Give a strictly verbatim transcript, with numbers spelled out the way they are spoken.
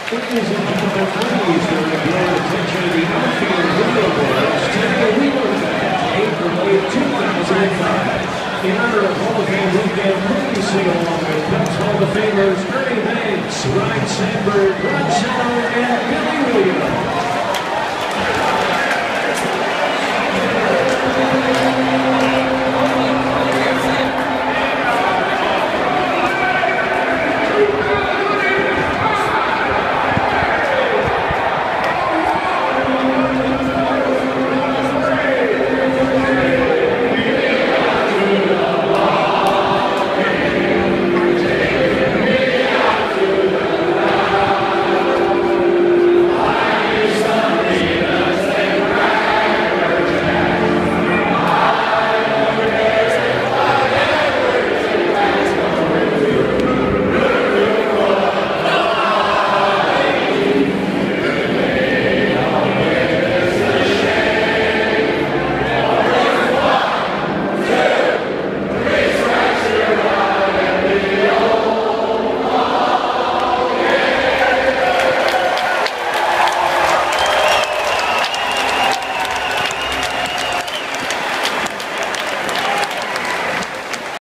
Ladies and gentlemen, please draw attention to the outfield video boards. Today we look back to April eighth, two thousand five. In honor of Hall of Fame weekend, please sing along with Cubs Hall of Famers Ernie, Ryne Sandberg, Santo, and Billy Williams.